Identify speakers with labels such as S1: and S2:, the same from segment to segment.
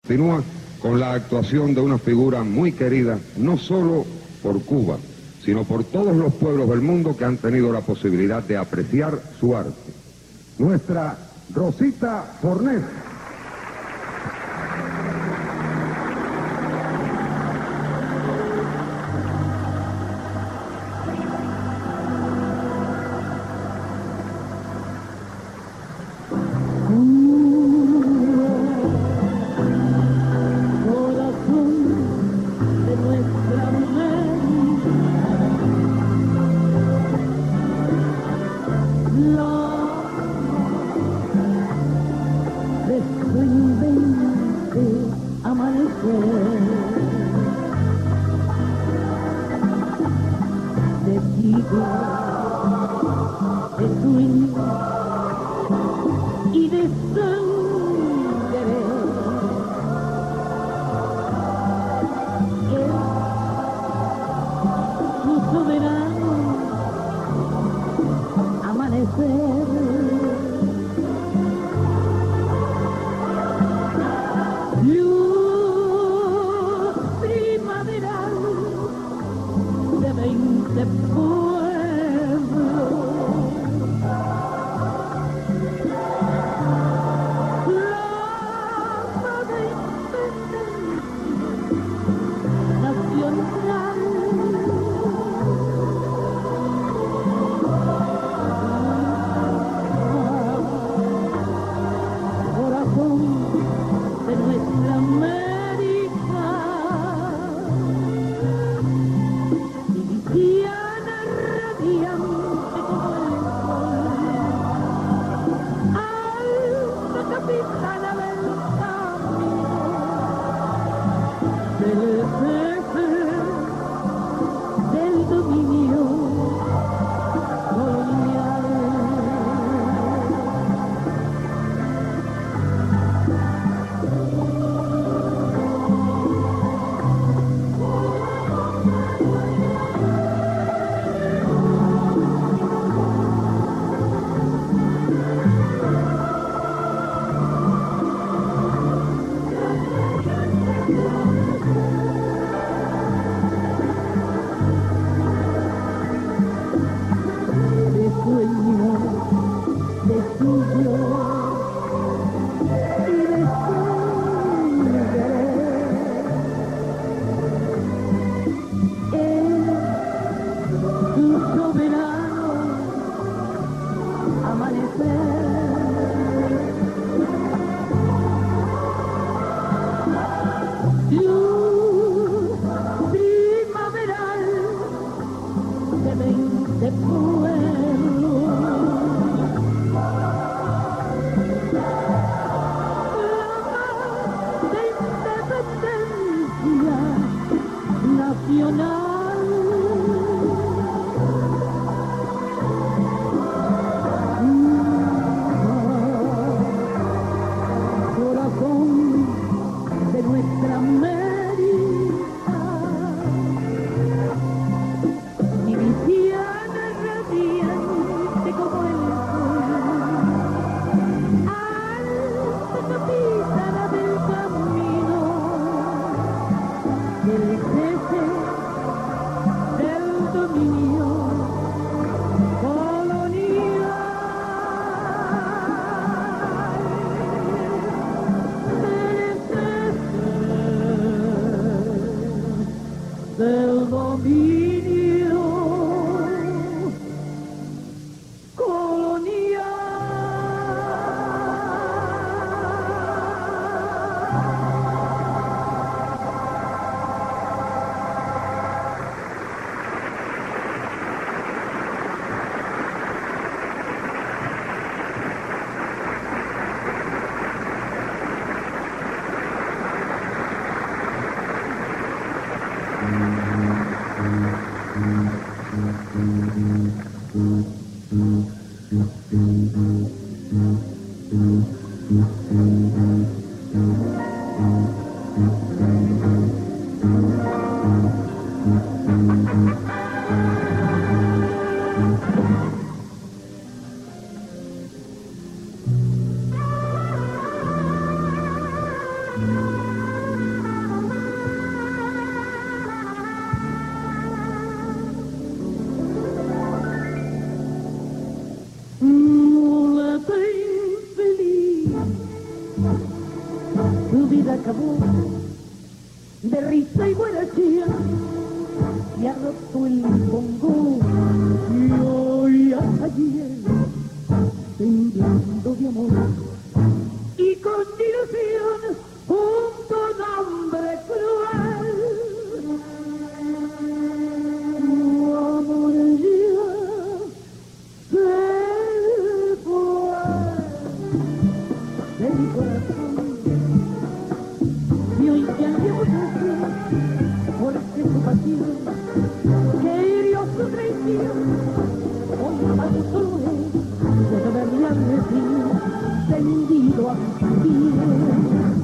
S1: Continúa con la actuación de una figura muy querida, no solo por Cuba, sino por todos los pueblos del mundo que han tenido la posibilidad de apreciar su arte. Nuestra Rosita Fornés.
S2: su vida acabó de risa y guarachía, y ha roto el bongo, y hoy hasta ayer, temblando de amor, y con ilusión, junto a un hombre cruel, tu amor ya se fue de mi corazón, y hoy ya llevo porque su pasión que hirió su traición, hoy tan solo es de verle al vecino tendido a mis pies.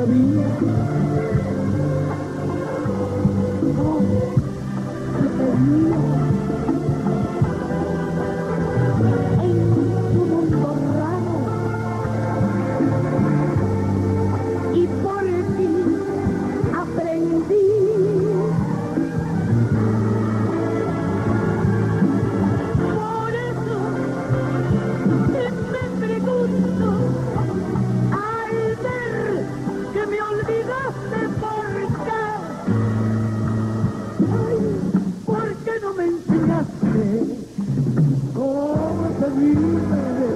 S2: sabía. No, te pedía. En tu mundo raro. Y por ti aprendí. Por eso me pregunto, al ver que me olvidaste, ¿por qué? Ay, ¿por qué no me enseñaste cómo se vive?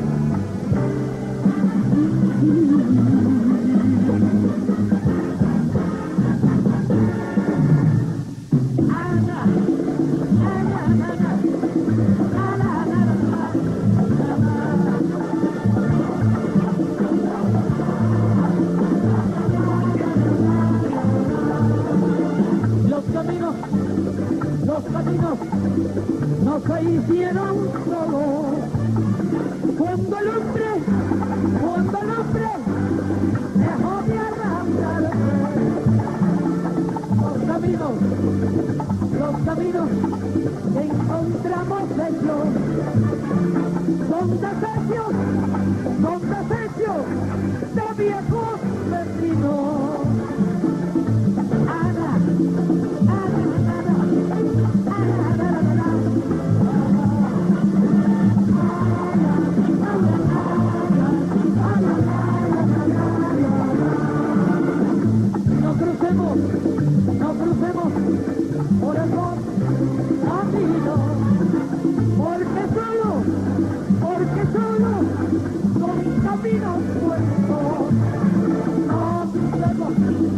S2: Ana, Ana, Ana, Ana, los caminos no se hicieron solos. Cuando el hombre dejó de arrastrarse, los caminos que encontramos hechos son desechos de viejos vecinos. Ana, Ana, Ana, Ana, Ana, no crucemos por el camino, porque solo son caminos sueltos. No crucemos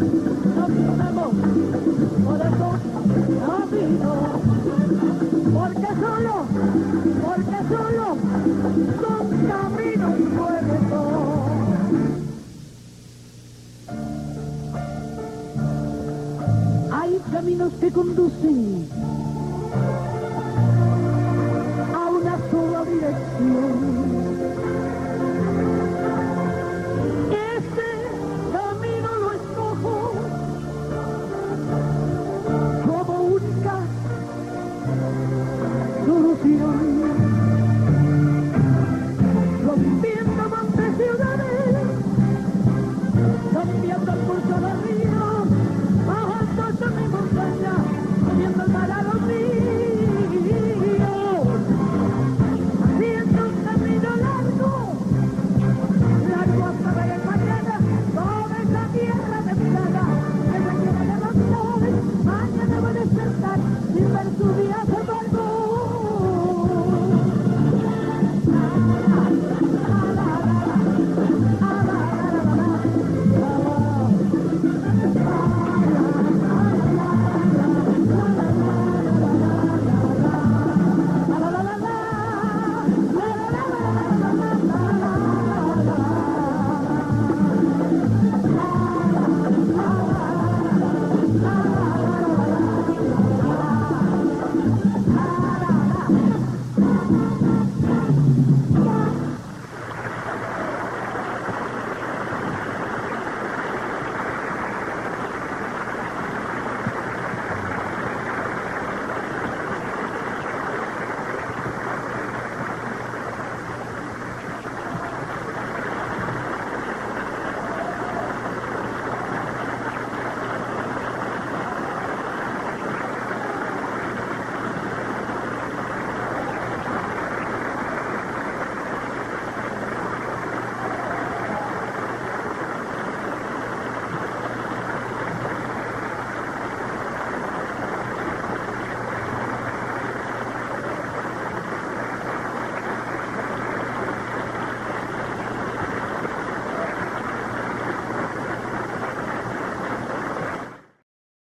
S2: por el camino, porque solo son caminos sueltos. Hay caminos que conducen a una sola dirección. Ese camino lo escojo como única solución. Rompiendo montes, ciudades, cambiando el